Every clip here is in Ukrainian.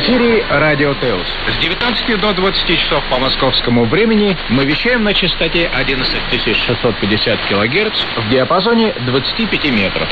эфире Радио Теос. С 19 до 20 часов по московскому времени мы вещаем на частоте 11650 килогерц в диапазоне 25 метров.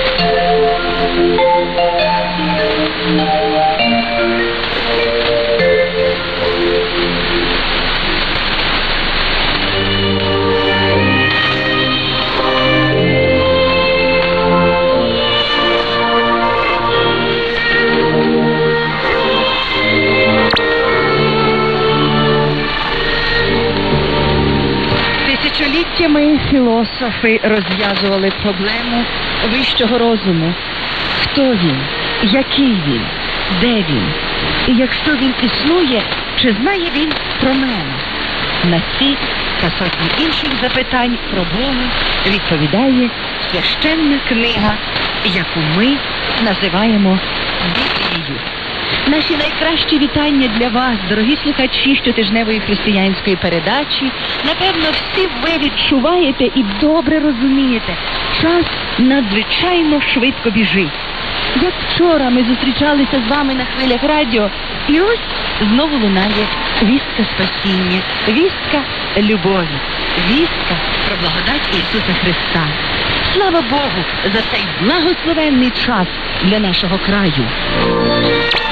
Тисячоліттями філософи розв'язували проблему вищого розуму. Хто він? Який він? Де він? І якщо він існує, чи знає він про мене? На ці та сотні інших запитань про Бога відповідає священна книга, яку ми називаємо Біблією. Наші найкращі вітання для вас, дорогі слухачі щотижневої християнської передачі. Напевно, всі ви відчуваєте і добре розумієте, час надзвичайно швидко біжить. Як вчора ми зустрічалися з вами на хвилях радіо, і ось знову лунає вістка спасіння, вістка любові, вістка про благодать Ісуса Христа. Слава Богу за цей благословенний час для нашого краю.